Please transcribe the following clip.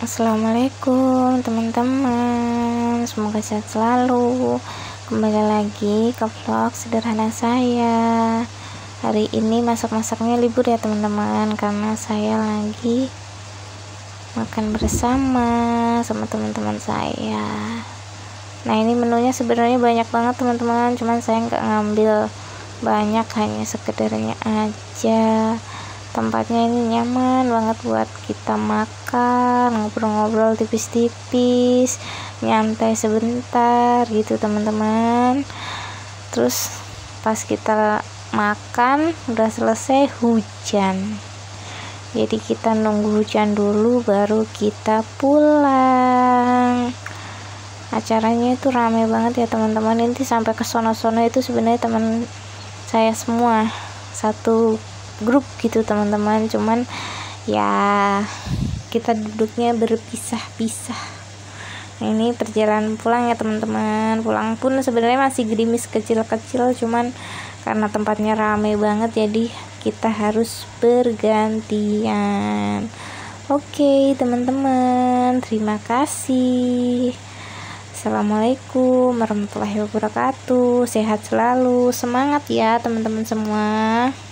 Assalamualaikum teman-teman, semoga sehat selalu. Kembali lagi ke vlog sederhana saya. Hari ini masak-masaknya libur ya teman-teman, karena saya lagi makan bersama sama teman-teman saya. Nah, ini menunya sebenarnya banyak banget teman-teman, cuman saya nggak ngambil banyak, hanya sekedarnya aja. Tempatnya ini nyaman banget buat kita makan, ngobrol-ngobrol tipis-tipis, nyantai sebentar gitu teman-teman. Terus pas kita makan udah selesai, hujan, jadi kita nunggu hujan dulu baru kita pulang. Acaranya itu rame banget ya teman-teman, ini sampai ke sono-sono itu sebenarnya teman saya semua, satu grup gitu teman-teman, cuman ya kita duduknya berpisah-pisah. Nah, ini perjalanan pulang ya teman-teman. Pulang pun sebenarnya masih gerimis kecil-kecil, cuman karena tempatnya rame banget jadi kita harus bergantian. Oke teman-teman, terima kasih. Assalamualaikum warahmatullahi wabarakatuh. Sehat selalu, semangat ya teman-teman semua.